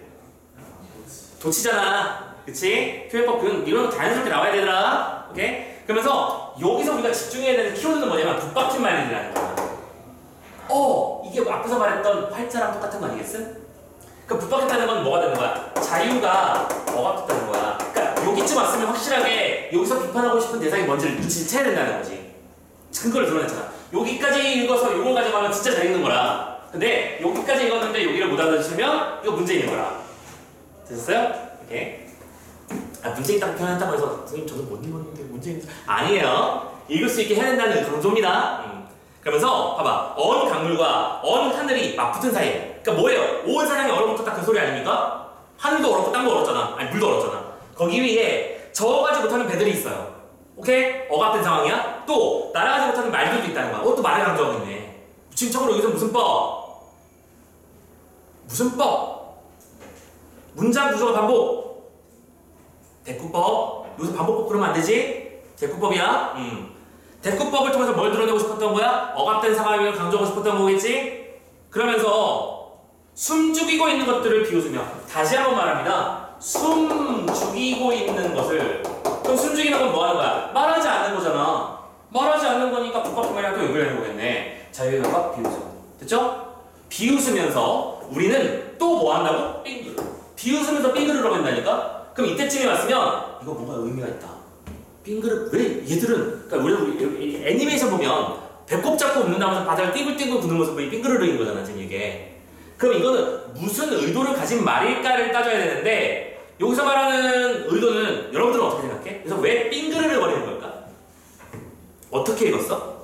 도치잖아. 그치? 표현법, 이런 거 자연스럽게 나와야 되더라. 오케이? 그러면서 여기서 우리가 집중해야 되는 키워드는 뭐냐면 붙박힌 말들이라는 거야. 어, 이게 앞에서 말했던 활자랑 똑같은 거 아니겠음? 그 붙박혔다는 건 뭐가 되는 거야? 자유가 억압됐다는 거야. 그러니까 여기쯤 왔으면 확실하게 여기서 비판하고 싶은 대상이 뭔지를 눈치를 채야 된다는 거지. 근거를 드러냈잖아. 여기까지 읽어서 요걸 가져가면 진짜 잘 읽는 거라. 근데 여기까지 읽었는데 여기를 못 알아주시면 이거 문제 있는 거라. 되셨어요? 오케이. 아, 문제 있다고 표현했다고 해서 선생님 저는 못 읽었는데 문제 있는 아니에요. 읽을 수 있게 해야 된다는 강조입니다. 음. 그러면서 봐봐. 언 강물과 언 하늘이 맞붙은 사이에 그러니까 뭐예요? 온 세상이 얼어붙었다 그 소리 아닙니까? 하늘도 얼었고 땅도 얼었잖아. 아니 물도 얼었잖아. 거기 위에 저어가지 못하는 배들이 있어요. 오케이? 억압된 상황이야? 또 날아가지 못하는 말들도 있다는 거야. 어, 또 말을 강조하고 있네. 지금 참고로 여기서 무슨 법? 무슨 법? 문장 구조가 반복. 대꾸법. 여기서 반복법 그러면 안 되지? 대꾸법이야. 음. 대꾸법을 통해서 뭘 드러내고 싶었던 거야? 억압된 상황을 강조하고 싶었던 거겠지? 그러면서 숨 죽이고 있는 것들을 비웃으며 다시 한번 말합니다. 숨 죽이고 있는 것을 그럼 숨 죽이는 건 뭐 하는 거야? 말하지 않는 거잖아. 말하지 않는 거니까 붙박힌말이랑 또 연결되는 거겠네. 자유형과 비웃음. 됐죠? 비웃으면서 우리는 또 뭐 한다고? 삥그르. 비웃으면서 삥그르라고 한다니까? 그럼 이때쯤에 왔으면 이거 뭔가 의미가 있다. 삥그르 왜 얘들은 그러니까 우리, 우리 애니메이션 보면 배꼽 잡고 웃는다면서 바닥을 띵글띵글 구는 모습이 삥그르르인 거잖아 지금 이게. 그럼 이거는 무슨 의도를 가진 말일까를 따져야 되는데 여기서 말하는 의도는 여러분들은 어떻게 생각해? 그래서 왜 삥그르르 거리는 걸까? 어떻게 읽었어?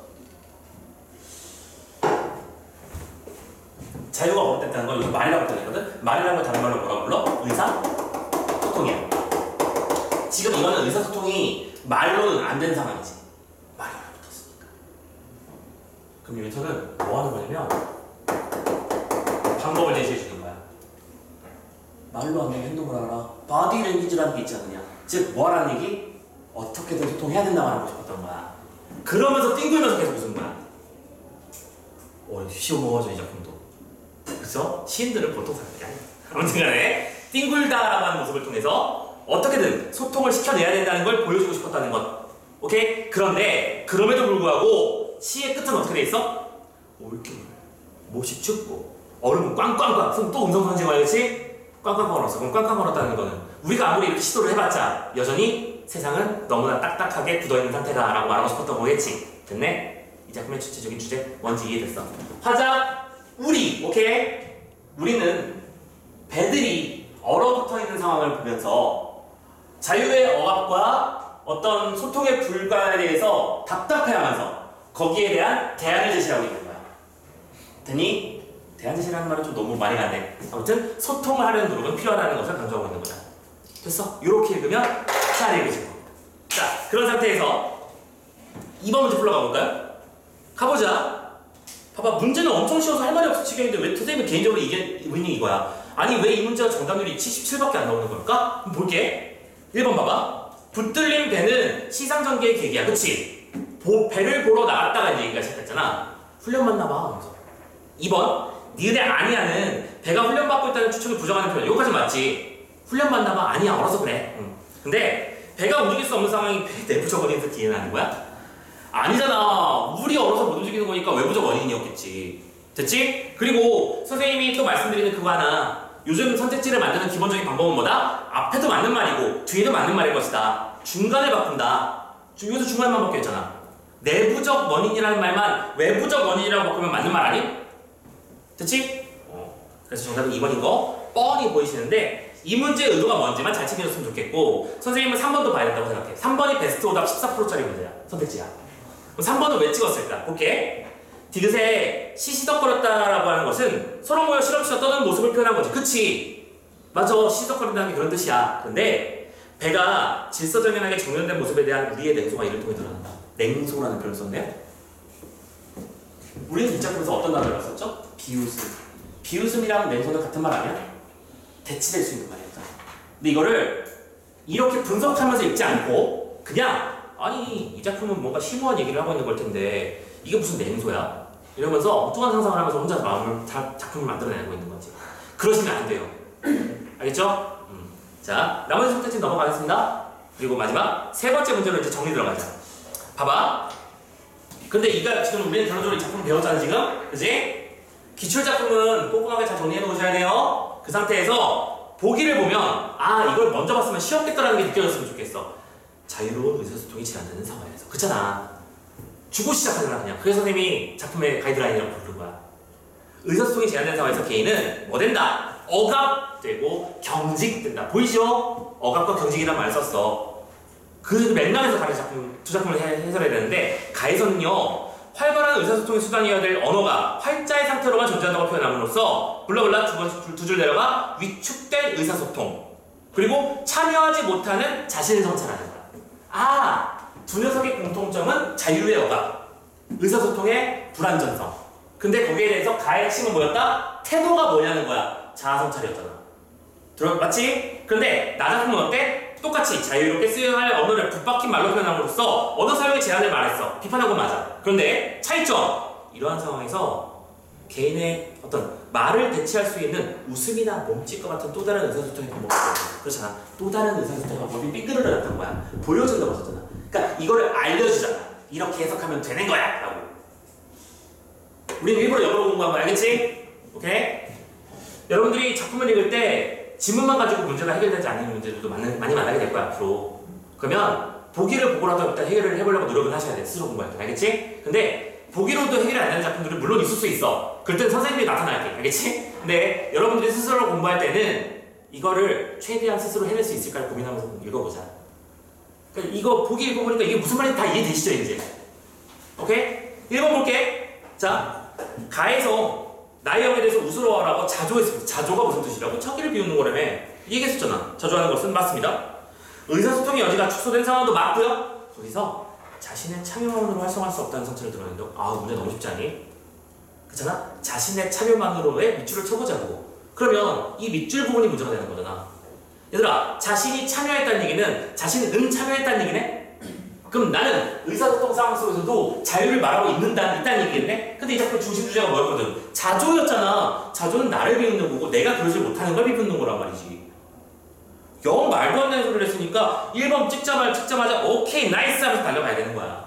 자유가 억압됐다는 건 이거 말이라고 했거든? 말이라는 걸 다른 말로 뭐라고 불러? 의사소통이야. 지금 이거는 의사소통이 말로는 안 되는 상황이지. 말이 얼어붙었으니까. 그럼 여기서는 뭐 하는 거냐면 방법을 제시해 주는 거야. 말로 안 되는 행동을 하라. 바디 랭귀지라는 게 있지 않느냐. 즉, 뭐 하라는 얘기? 어떻게든 소통해야 된다고 하고 싶었던 거야. 그러면서 띵글면서 계속 웃은 거야. 오, 쉬워 먹어져, 이 작품도. 그래서 시인들은 보통 사람들이 아니야. 아무튼 간에, 띵글다라고 하는 모습을 통해서 어떻게든 소통을 시켜내야 된다는 걸 보여주고 싶었다는 것. 오케이? 그런데, 그럼에도 불구하고, 시의 끝은 어떻게 돼 있어? 올겨울, 못이 춥고, 얼음은 꽝꽝꽝. 그럼 또 음성상징 와야지? 꽝꽝꽝 얼었어. 그럼 꽝꽝 얼었다는 거는 우리가 아무리 이렇게 시도를 해봤자 여전히 세상은 너무나 딱딱하게 굳어있는 상태다 라고 말하고 싶었던 거겠지. 됐네? 이 작품의 주체적인 주제 뭔지 이해됐어. 화자, 우리. 오케이? 우리는 배들이 얼어붙어 있는 상황을 보면서 자유의 억압과 어떤 소통의 불가에 대해서 답답해하면서 거기에 대한 대안을 제시하고 있는 거야. 됐니? 대안 제시라는 말은 좀 너무 많이 가네. 아무튼 소통을 하려는 노력은 필요하다는 것을 강조하고 있는 거다. 됐어? 이렇게 읽으면 잘 읽으실 겁니다. 자, 그런 상태에서 이 번 문제 풀러가 볼까요? 가보자. 봐봐, 문제는 엄청 쉬워서 할 말이 없을 지경인데 왜 선생님은 개인적으로 이게 의미는 이거야. 아니 왜 이 문제가 정답률이 칠십칠밖에 안 나오는 걸까? 그럼 볼게. 일 번 봐봐. 붙들린 배는 시상전개의 계기야. 그치? 보, 배를 보러 나갔다가 이제 얘기가 시작했잖아. 훈련 받나봐. 이 번 니네 아니야는 배가 훈련받고 있다는 추측을 부정하는 표현. 여기까지 맞지? 훈련받나봐. 아니야, 얼어서 그래. 응. 근데 배가 움직일 수 없는 상황이 배 내부적 원인에서 기인하는 거야? 아니잖아. 물이 얼어서 못 움직이는 거니까 외부적 원인이었겠지. 됐지? 그리고 선생님이 또 말씀드리는 그거 하나. 요즘 선택지를 만드는 기본적인 방법은 뭐다? 앞에도 맞는 말이고 뒤에도 맞는 말일 것이다. 중간을 바꾼다. 주- 여기서 중간만 바뀌었잖아. 내부적 원인이라는 말만 외부적 원인이라고 바꾸면 맞는 말 아니? 됐지? 어. 그래서 정답은 이 번인 거 뻔히 보이시는데 이 문제의 의도가 뭔지만 잘 챙겨줬으면 좋겠고 선생님은 삼 번도 봐야 된다고 생각해. 삼 번이 베스트 오답 십사 퍼센트짜리 문제야. 선택지야. 그럼 삼 번은 왜 찍었을까? 볼게. 디귿에 시시덕거렸다라고 하는 것은 서로 모여 실험실에 떠드는 모습을 표현한 거지. 그치? 맞아. 시시덕거린다는 게 그런 뜻이야. 근데 배가 질서정연하게 정연된 모습에 대한 우리의 냉소가 이를 통해 드러난다. 냉소라는 표현을 썼네요. 우리는 이 작품에서 어떤 단어를 썼죠? 비웃음. 비웃음이랑 냉소는 같은 말 아니야? 대치될 수 있는 말이었다. 근데 이거를 이렇게 분석하면서 읽지 않고 그냥 아니 이 작품은 뭔가 심오한 얘기를 하고 있는 걸 텐데 이게 무슨 냉소야? 이러면서 엉뚱한 상상을 하면서 혼자 마음을 자, 작품을 만들어내고 있는 거지. 그러시면 안 돼요. 알겠죠? 음. 자, 나머지 선택지 넘어가겠습니다. 그리고 마지막 세 번째 문제로 이제 정리 들어가자. 봐봐. 근데 이가 지금 우리는 결론적으로 이 작품 배웠잖아 지금, 그지? 기출 작품은 꼼꼼하게 잘 정리해 놓으셔야 돼요. 그 상태에서 보기를 보면 아 이걸 먼저 봤으면 쉬웠겠다라는 게 느껴졌으면 좋겠어. 자유로운 의사소통이 제한되는 상황에서. 그렇잖아. 주고 시작하잖아 그냥. 그래서 선생님이 작품의 가이드라인이라고 부르는 거야. 의사소통이 제한되는 상황에서 개인은 뭐 된다? 억압되고 경직된다. 보이죠? 억압과 경직이란 말을 썼어. 그 맥락에서 다른 작품, 두 작품을 해, 해설해야 되는데 가에서는요 활발한 의사소통의 수단이어야 될 언어가 활자의 상태로만 존재한다고 표현함으로써 블라블라 두, 번, 두 줄 내려가 위축된 의사소통 그리고 참여하지 못하는 자신을 성찰하는 거야. 아! 두 녀석의 공통점은 자유의 억압, 의사소통의 불완전성. 근데 거기에 대해서 가의 핵심은 뭐였다? 태도가 뭐냐는 거야. 자아성찰이었잖아. 들어, 맞지? 그런데 나 작품은 어때? 똑같이 자유롭게 쓰여야 할 언어를 붙박힌 말로 표현함으로써 언어 사용의 제한을 말했어. 비판한 건 맞아. 그런데 차이점! 이러한 상황에서 개인의 어떤 말을 대체할 수 있는 웃음이나 몸짓과 같은 또 다른 의사소통의 방법이 있어. 그렇잖아. 또 다른 의사소통의 방법이 삐뚤어져 나타난 거야. 보여준다고 하셨잖아. 그러니까 이거를 알려주잖아. 이렇게 해석하면 되는 거야. 라고. 우리는 일부러 영어로 공부한 거 알겠지? 오케이? 여러분들이 작품을 읽을 때 지문만 가지고 문제가 해결되지 않는 문제들도 많이, 많이 만나게 될 거야 앞으로. 그러면 보기를 보고라도 일단 해결을 해보려고 노력을 하셔야 돼. 스스로 공부할 때. 알겠지? 근데 보기로도 해결이 안 되는 작품들은 물론 있을 수 있어. 그럴 땐 선생님이 나타날게. 알겠지? 근데 여러분들이 스스로 공부할 때는 이거를 최대한 스스로 해낼 수 있을까 고민하면서 읽어보자. 그러니까 이거 보기 읽어보니까 이게 무슨 말인지 다 이해되시죠 이제? 오케이? 읽어볼게. 자, 가에서 나의 형에 대해서 웃으러와라고 자조했습니다. 자조가 무슨 뜻이라고? 차기를 비우는 거라며. 얘기했었잖아. 자조하는 것은 맞습니다. 의사소통의 여지가 축소된 상황도 맞고요. 거기서 자신의 참여만으로 활성화할 수 없다는 성찰을 드러낸다. 아, 문제 너무 쉽지 않니? 그렇잖아? 자신의 참여만으로의 밑줄을 쳐보자고. 그러면 이 밑줄 부분이 문제가 되는 거잖아. 얘들아, 자신이 참여했다는 얘기는 자신은 참여했다는 얘기네? 그럼 나는 의사소통 상황 속에서도 자유를 말하고 있는다, 있다는 얘기겠네? 근데 이 작품 중심 주제가 뭐였거든? 자조였잖아. 자조는 나를 비웃는 거고 내가 그러지 못하는 걸 비웃는 거란 말이지. 영 말도 안 되는 소리를 했으니까 일 번 찍자마자, 찍자마자 오케이 나이스 하면서 달려가야 되는 거야.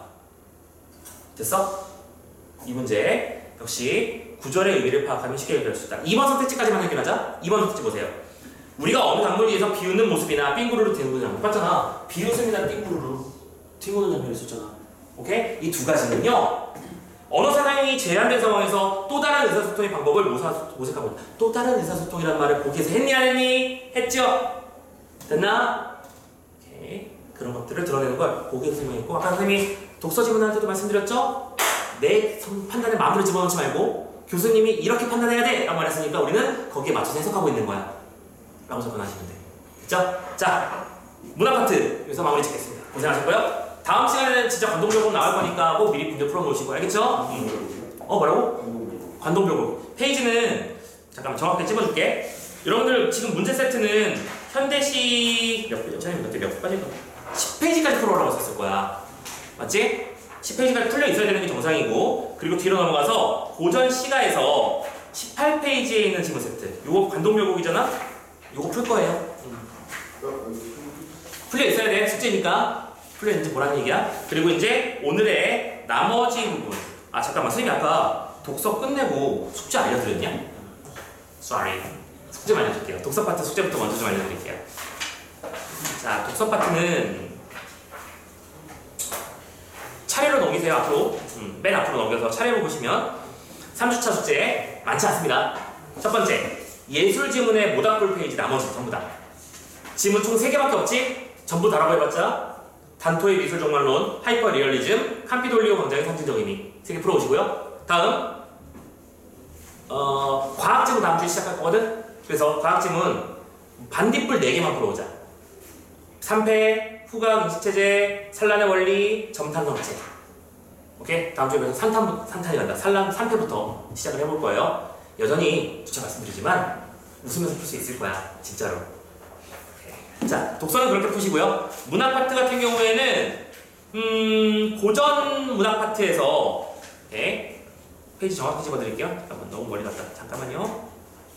됐어? 이 문제 역시 구절의 의미를 파악하면 쉽게 해결할 수 있다. 이 번 선택지까지만 해결하자. 이 번 선택지 보세요. 우리가 어느 강물 위에서 비웃는 모습이나 삥구르르 뒹구는 장면 봤잖아. 비웃음이나 삥구르르 튕구는 장면이 있었잖아. 오케이? 이 두 가지는요 언어 사용이 제한된 상황에서 또 다른 의사소통의 방법을 모사, 모색하고 있다. 또 다른 의사소통이라는 말을 보기에서 했니 안 했니? 했죠? 됐나? 오케이. 그런 것들을 드러내는 걸 보기에서 설명했고 아까 선생님이 독서 지문할 때도 말씀드렸죠? 내 판단에 마음으로 집어넣지 말고 교수님이 이렇게 판단해야 돼! 라고 말했으니까 우리는 거기에 맞춰서 해석하고 있는 거야. 라고 접근하시면 돼. 됐죠? 자, 문학 파트 여기서 마무리 짓겠습니다. 고생하셨고요. 다음 시간에는 진짜 관동별곡 나올 거니까 꼭 미리 문제 풀어놓으시고 알겠죠? 응. 어 뭐라고? 관동별곡. 페이지는 잠깐만 정확하게 찍어줄게. 여러분들 지금 문제 세트는 현대시 몇 페이지? 몇 대 몇 페이지? 십 페이지까지 풀어오라고 썼을 거야. 맞지? 십 페이지까지 풀려 있어야 되는 게 정상이고 그리고 뒤로 넘어가서 고전 시가에서 십팔 페이지에 있는 지문 세트 요거 관동별곡이잖아? 요거 풀 거예요. 응. 풀려 있어야 돼. 숙제니까. 풀려 있는지 뭐라는 얘기야? 그리고 이제 오늘의 나머지 부분. 아 잠깐만 선생님이 아까 독서 끝내고 숙제 알려드렸냐? Sorry. 숙제 좀 알려드릴게요. 독서 파트 숙제부터 먼저 좀 알려드릴게요. 자, 독서 파트는 차례로 넘기세요, 앞으로. 음, 맨 앞으로 넘겨서 차례로 보시면 삼 주차 숙제 많지 않습니다. 첫 번째, 예술 지문의 모닥불 페이지 나머지 전부 다. 지문 총 세 개밖에 없지? 전부 다라고 해봤자 단토의 미술 종말론, 하이퍼 리얼리즘, 캄피돌리오 광장의 상징적 의미 세 개 풀어오시고요. 다음 어, 과학 지문 다음 주에 시작할 거거든? 그래서 과학 지문 반딧불 네 개만 풀어오자. 삼패, 후각, 인식체제, 산란의 원리, 점탄성체. 오케이? 다음 주에 그래서 산탄, 산탄이 간다. 산란, 삼패부터 시작을 해볼 거예요. 여전히 주차 말씀드리지만 웃으면서 풀 수 있을 거야. 진짜로. 오케이. 자, 독서는 그렇게 푸시고요. 문학 파트 같은 경우에는 음, 고전 문학 파트에서 오케이. 페이지 정확히 집어드릴게요. 잠깐만, 너무 멀리 갔다. 잠깐만요.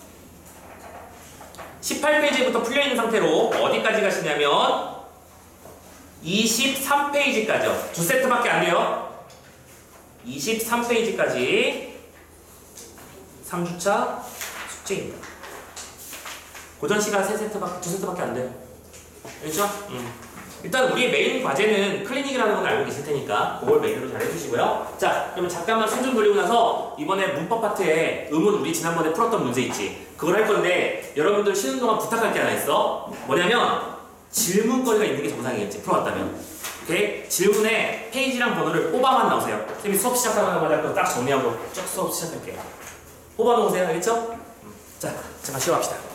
십팔 페이지부터 풀려있는 상태로 어디까지 가시냐면 이십삼 페이지까지요. 두 세트밖에 안 돼요. 이십삼 페이지까지 삼 주차 숙제입니다. 고전 시간 세 세트밖에, 두 세트밖에 안 돼요. 그렇죠? 음. 일단 우리의 메인 과제는 클리닉이라는 건 알고 계실 테니까 그걸 메인으로 잘 해주시고요. 자, 그러면 잠깐만 손 좀 돌리고 나서 이번에 문법 파트에 음은 우리 지난번에 풀었던 문제 있지? 그걸 할 건데 여러분들 쉬는 동안 부탁할 게 하나 있어. 뭐냐면 질문거리가 있는 게 정상이겠지, 풀어왔다면. 오케이? 질문에 페이지랑 번호를 뽑아만 나오세요. 선생님이 수업 시작하자마자 그거 딱 정리하고 쭉 수업 시작할게요. 뽑아 놓으세요. 알겠죠? 자, 잠깐 쉬어갑시다.